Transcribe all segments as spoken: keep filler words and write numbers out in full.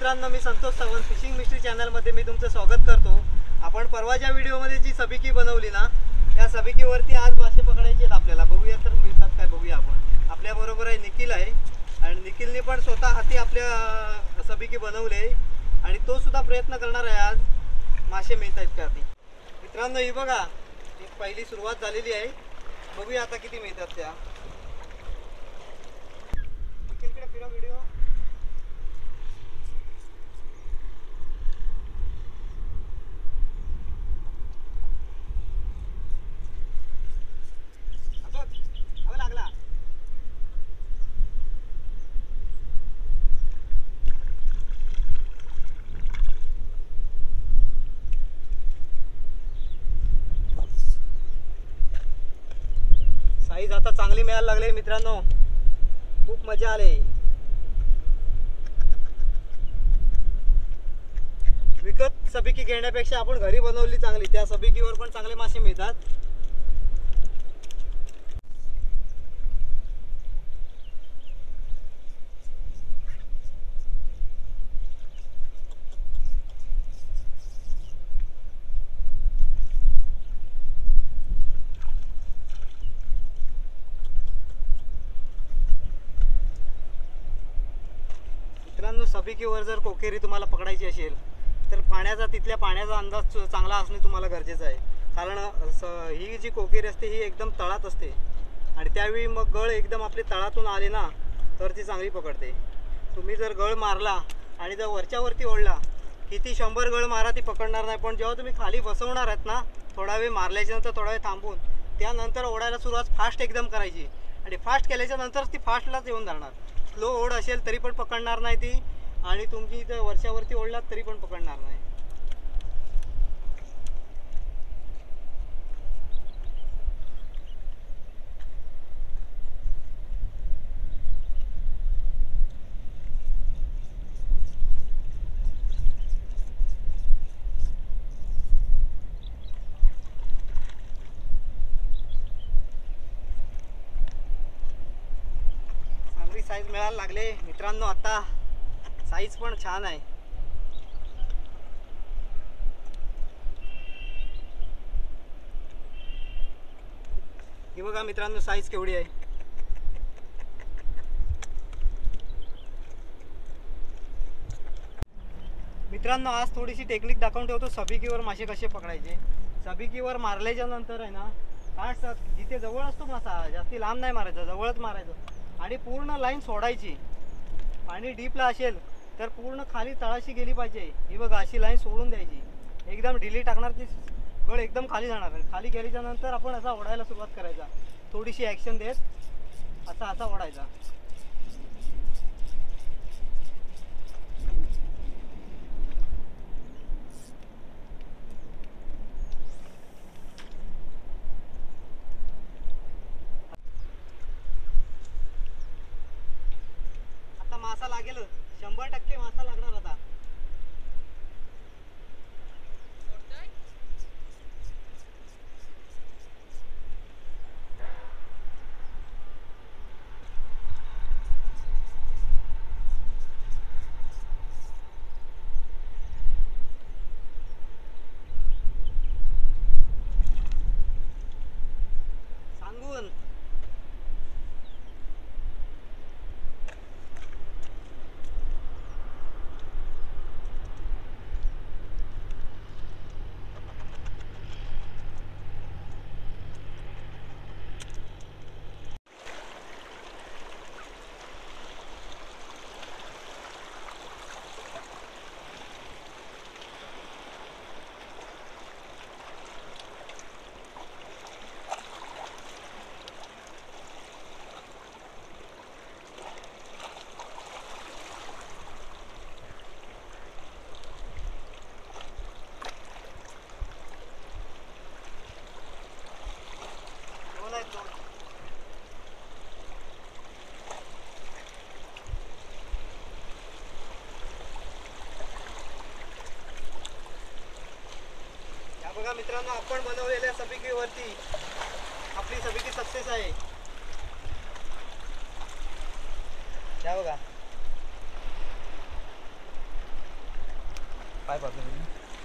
मित्रांनो, मी Santosh Sawant fishing mystery चॅनलमध्ये मी तुमचं स्वागत करतो। आपण परवाच्या व्हिडिओमध्ये जी सबिकी बनवली ना, त्या सबिकीवरती आज मासे पकडायचे आहेत आपल्याला। बघूया तर मिळतात काय बघूया आपण। आपल्या बरोबर आहे निखिल आहे आणि निखिलने पण स्वतः हाती आपल्या सबिकी बनवले आणि तो सुद्धा प्रयत्न करणार आहे आज मासे मिळतात का ती। मित्रांनो ही बघा, एक पहिली सुरुवात झालेली आहे। बघूया आता किती मिळतात त्या। निखिलकडे फिरा व्हिडिओ। लागला साईज आता चांगली मिळायला लागले मित्रांनो, खूप मजा आली। विकत सबिकी घेण्यापेक्षा आपण घरी बनवली चांगली, त्या सबिकीवर पण चांगले मासे मिळतात। मित्रांनो सबिकीवर जर कोकेरी तुम्हाला पकडायची असेल तर पाण्याचा तिथल्या पाण्याचा अंदाज चांगला असणे तुम्हाला गरजेचं आहे। कारण ही जी कोकेरी असते ही एकदम तळात असते आणि त्यावेळी मग गळ एकदम आपले तळातून आले ना तर ती चांगली पकडते। तुम्ही जर गळ मारला आणि जर वरच्यावरती ओढला किती शंभर गळ मारा ती पकडणार नाही, पण जेव्हा तुम्ही खाली बसवणार आहेत ना थोडा वेळ मारल्याच्या नंतर थोडा वेळ थांबून त्यानंतर ओढायला सुरुवात फास्ट एकदम करायची आणि फास्ट केल्याच्या नंतरच ती फास्टलाच येऊन जाणार। स्लो ओढ असेल तरी पण पकडणार नाही ती आणि तुमची जर वरच्यावरती ओढलात तरी पण पकडणार नाही। चांगली साईज मिळायला लागले मित्रांनो, आता साईज पण छान आहे। हे बघा मित्रांनो साईज केवढी आहे। मित्रांनो आज थोडीशी टेक्निक दाखवून ठेवतो सबिकीवर मासे कसे पकडायचे। सबिकीवर मारल्याच्या नंतर आहे ना फास्ट जिथे जवळ असतो मासा जास्ती लांब नाही मारायचा, जवळच मारायचं आणि पूर्ण लाईन सोडायची। पाणी डीपला असेल तर पूर्ण खाली तळाशी गेली पाहिजे। ही बघा अशी लाईन सोडून द्यायची, एकदम ढिली टाकणार ती गळ एकदम खाली जाणार। खाली गेल्याच्या नंतर आपण असा ओढायला सुरुवात करायचा, थोडीशी ॲक्शन देत असा असा ओढायचा। आता मासा लागेल, शंभर टक्के मासा लागणार आता। सांगून बघा मित्रांनो, आपण बनवलेल्या सबिकीवरती आपली सबिकी सक्सेस आहे। त्या बघा पाय बाजूला.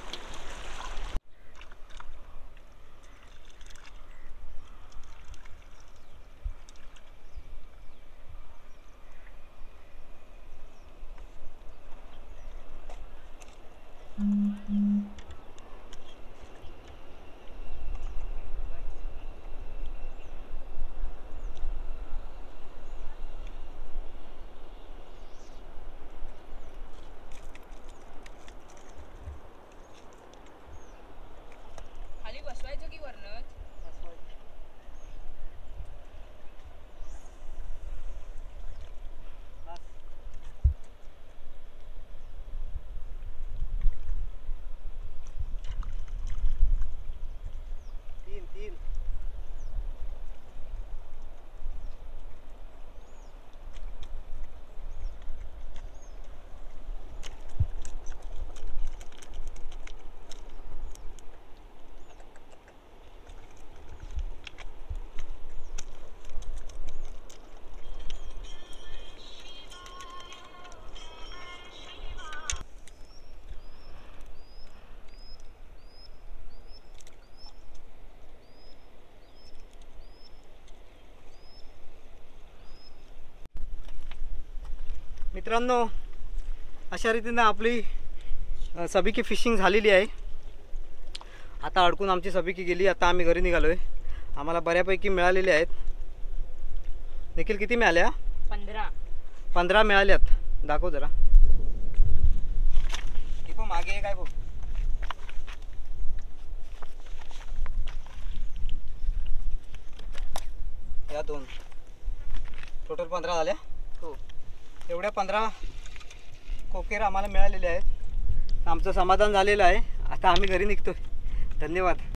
खाली बसवायचं की वरनच? तीन तीन मित्रांनो, अशा रीतीनं आपली अ, सबिकी फिशिंग झालेली आहे. आता अडकून आमची सबिकी गेली. आता आम्ही घरी निघालो आहे. आम्हाला बऱ्यापैकी मिळालेले आहेत. निखिल किती मिळाल्या? पंधरा. पंधरा मिळाल्यात. दाखव जरा. ही पण मागे आहे काय बघ. या दोन टोटल पंधरा झाल्या. हो. एवढ्या पंधरा कोकेर आम्हाला मिळालेले आहेत. आमचं समाधान झालेलं आहे. आता आम्ही घरी निघतोय. धन्यवाद.